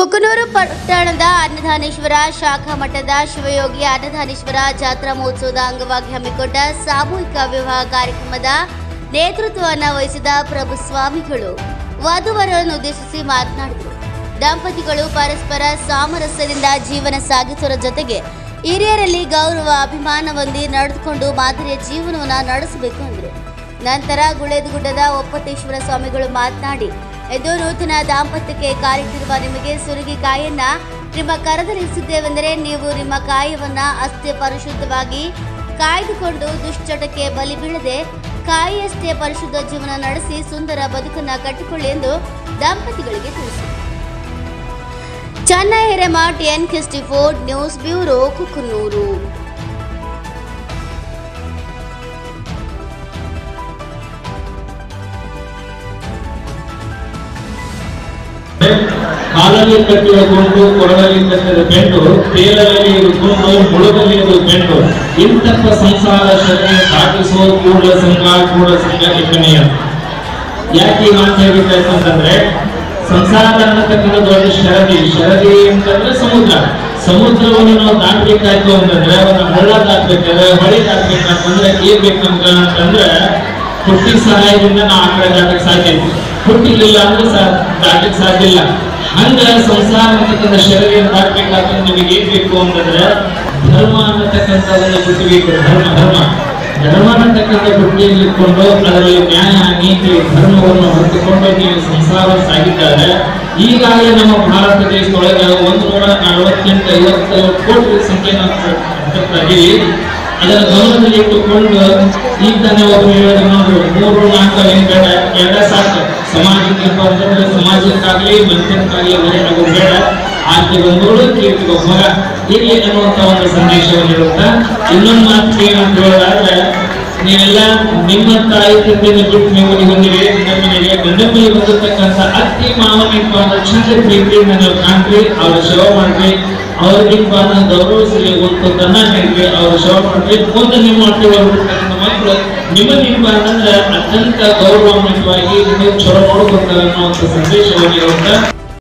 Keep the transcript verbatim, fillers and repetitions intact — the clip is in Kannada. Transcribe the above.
ಕುಕನೂರು ಪಟ್ಟಣದ ಅನ್ನದಾನೇಶ್ವರ ಶಾಖಾ ಮಠದ ಶಿವಯೋಗಿ ಅನ್ನದಾನೇಶ್ವರ ಜಾತ್ರಾ ಮಹೋತ್ಸವದ ಅಂಗವಾಗಿ ಹಮ್ಮಿಕೊಂಡ ಸಾಮೂಹಿಕ ವಿವಾಹ ಕಾರ್ಯಕ್ರಮದ ನೇತೃತ್ವವನ್ನು ವಹಿಸಿದ ಪ್ರಭು ಸ್ವಾಮಿಗಳು ವಧುವರರನ್ನು ಉದ್ದೇಶಿಸಿ ಮಾತನಾಡಿದರು. ದಂಪತಿಗಳು ಪರಸ್ಪರ ಸಾಮರಸ್ಯದಿಂದ ಜೀವನ ಸಾಗಿಸುವ ಜೊತೆಗೆ ಹಿರಿಯರಲ್ಲಿ ಗೌರವ ಅಭಿಮಾನ ಹೊಂದಿ ನಡೆದುಕೊಂಡು ಮಾದರಿಯ ಜೀವನವನ್ನು ನಡೆಸಬೇಕು ಎಂದರು. ನಂತರ ಗುಳೇದಗುಡ್ಡದ ಒಪ್ಪತ್ತೇಶ್ವರ ಸ್ವಾಮಿಗಳು ಮಾತನಾಡಿ, ಇದು ನೂತನ ದಾಂಪತ್ಯಕ್ಕೆ ಕಾಯುತ್ತಿರುವ ನಿಮಗೆ ಸುರುಗಿ ಕಾಯನ್ನ ನಿಮ್ಮ ಕರದಲ್ಲಿರಿಸಿದ್ದೇವೆಂದರೆ ನೀವು ನಿಮ್ಮ ಕಾಯವನ್ನ ಅಷ್ಟೇ ಪರಿಶುದ್ಧವಾಗಿ ಕಾಯ್ದುಕೊಂಡು ದುಶ್ಚಟಕ್ಕೆ ಬಲಿ ಬೀಳದೆ ಕಾಯಿಯಷ್ಟೇ ಪರಿಶುದ್ಧ ಜೀವನ ನಡೆಸಿ ಸುಂದರ ಬದುಕನ್ನ ಕಟ್ಟಿಕೊಳ್ಳಿ ಎಂದು ದಂಪತಿಗಳಿಗೆ ತಿಳಿಸಿದರು. ಚೆನ್ನೈ ಹಿರೇಮಠ್ ಎನ್ ಕಿಸ್ಟಿ ಫೋರ್ಡ್ ನ್ಯೂಸ್ ಬ್ಯೂರೋ ಕುಕನೂರು. ಕಾಲಲ್ಲಿ ಕಟ್ಟಿದ ಗೊಂಡು ಕೊರಳಲ್ಲಿ ಕಟ್ಟಿದ ಬೆಂಡು ತೇಲಲ್ಲಿ ಇರುಕೊಂಡು ಮುಳುಗಲ್ಲಿ ಇರು ಬೆಂಡು ಇಂತಹ ಸಂಸಾರ ಶರಣೆ ಸಾಗಿಸುವ ಕೂಡಲ ಸಂಘ ಕೂಡಲ ಸಂಘ ಟಿಪ್ಪಣಿಯ ಯಾಕೆ ಈ ಮಾತು ಹೇಳ್ಬೇಕಾಯ್ತು ಅಂತಂದ್ರೆ, ಸಂಸಾರ ಅನ್ನತಕ್ಕಂಥ ದೊಡ್ಡ ಶರದಿ ಶರದಿ ಅಂತಂದ್ರೆ ಸಮುದ್ರ. ಸಮುದ್ರವನ್ನು ನಾವು ದಾಟಬೇಕಾಯ್ತು ಅಂತಂದ್ರೆ ಒಂದು ಹಳ್ಳ ದಾಟಬೇಕಾದ್ರೆ ಹೊಳಿ ದಾಟಬೇಕಂತಂದ್ರೆ ಏನ್ ಬೇಕಂತ ಅಂತಂದ್ರೆ ಹುಟ್ಟಿ ಸಹಾಯದಿಂದ ನಾವು ಆ ಕಡೆ ದಾಟಕ್ಕೆ ಸಾಧ್ಯ. ಹುಟ್ಟಿಲಿಲ್ಲ ಅಂದ್ರೆ ದಾಟಕ್ಕೆ ಸಾಧ್ಯ ಇಲ್ಲ. ಹಂಗ ಸಂಸಾರ ಅನ್ನತಕ್ಕಂಥ ಶರೀರ ದಾಟಬೇಕಾದ್ರೆ ನಿಮಗೆ ಏನ್ ಬೇಕು ಅಂತಂದ್ರೆ ಧರ್ಮ ಅನ್ನತಕ್ಕಂಥದನ್ನ ಬಿಟ್ಟಬೇಕು. ಧರ್ಮ ಧರ್ಮ ಧರ್ಮ ಅನ್ನತಕ್ಕಂಥ ಬುಟ್ಟಿಯಲ್ಲಿ ಇಟ್ಕೊಂಡು ಅದರಲ್ಲಿ ನ್ಯಾಯ ನೀತಿ ಧರ್ಮವನ್ನು ಹೊತ್ತುಕೊಂಡು ನೀವು ಸಂಸಾರ ಸಾಗಿದ್ದಾರೆ. ಈಗಾಗಲೇ ನಮ್ಮ ಭಾರತ ದೇಶದೊಳಗೆ ಒಂದು ನೂರ ನಲವತ್ತೆಂಟು ಐವತ್ತು ಕೋಟಿ ಸಂಖ್ಯೆಯಾಗಿ ಅದರ ಗಮನದಲ್ಲಿ ಇಟ್ಟುಕೊಂಡು ಈಗ ತಾನೇ ಒಬ್ಬರು ಹೇಳಿದ್ರು ನೋಡ್ರಿ, ಮೂರು ನಾಲ್ಕು ಏನ್ ಬೇಡ, ಎರಡ ಸಾಕು. ಸಮಾಜಕ್ಕೆ ಅಂತಂದ್ರೆ ಸಮಾಜಕ್ಕಾಗ್ಲಿ ಮನುಷ್ಯನಿಗಾಗ್ಲಿ ಆಗೋದು ಬೇಡ. ಆಕೆ ಬಂದೋಳು ಕೀರ್ತಿ ಮಗ ಇಲ್ಲಿ ಅನ್ನುವಂತ ಒಂದು ಸಂದೇಶವನ್ನು ಇರುತ್ತಾ. ಇನ್ನೊಂದು ಮಾತು ಏನಂತ ಹೇಳೋದಾದ್ರೆ, ನೀವೆಲ್ಲ ನಿಮ್ಮ ತಾಯಿ ತಂದೆಯನ್ನು ಬಿಟ್ಟು ನೀವು ಬಂದಿರಿ ನಿಮ್ಮ ಮನೆಗೆ ಗಂಡ ಮೇಲೆ ಬಂದಿರ್ತಕ್ಕಂಥ ಅತ್ತಿ ಮಾವನಿಗೆ ಚಂದ ಪ್ರೀತಿಯಿಂದ ನೀವು ಕಾಣ್ರಿ, ಅವ್ರ ಸೇವೆ ಮಾಡ್ರಿ, ಅವ್ರಿಗಿಂತ ಗೌರವಿಸಿ ಒಂದು ತನ್ನ ಹೇಳಿ ಅವ್ರ ಸೇವೆ ಮಾಡ್ರಿ. ಮುಂದೆ ನಿಮ್ಮ ಹೊಟ್ಟೆಗಿರ್ತಕ್ಕಂಥ ಮಕ್ಕಳು ನಿಮಗಿಂತ ಅಂತಂದ್ರೆ ಅತ್ಯಂತ ಗೌರವಾನ್ವಿತವಾಗಿ ನೀವು ಚಲೋ ನೋಡ್ಕೊತಾರೆ ಅನ್ನುವಂಥ ಸಂದೇಶವನ್ನು ಇರುತ್ತಾ.